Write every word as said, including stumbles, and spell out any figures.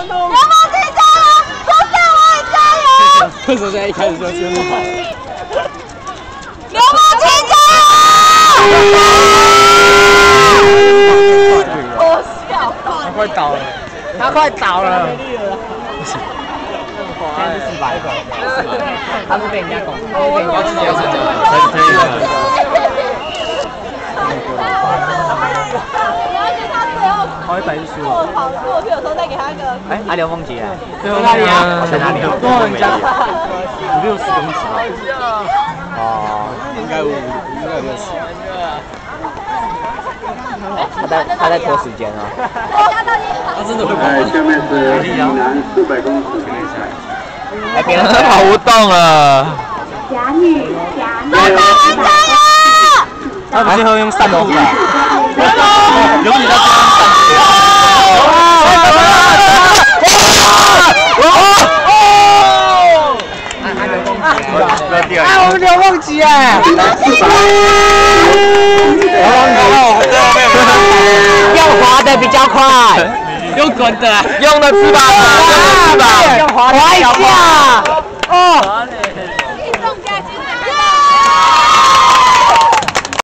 流氓机加油！说上我也加油！ 为什么在一开始就这么好？ 流氓机加油！我笑到。 他快倒了，他快倒了。现在是四百个，他是被人家拱，他是被人家直接成真的，可以了。他会白输。过跑过去的时候再给他一个。哎，啊，刘梦洁啊？在哪里啊？在哪里？多少人家？五六十公尺。哦，应该五，应该六十。他在他在拖时间啊。他真的会跑。下面是岭南四百公尺。哎，别人跑不动了。侠女，侠女，加油！他们最后用扇子吧。有你在这样哎，我们刘梦琪哎！用滑的比较快，用滚的，用的翅膀，用的翅膀，用滑的比较快。哦。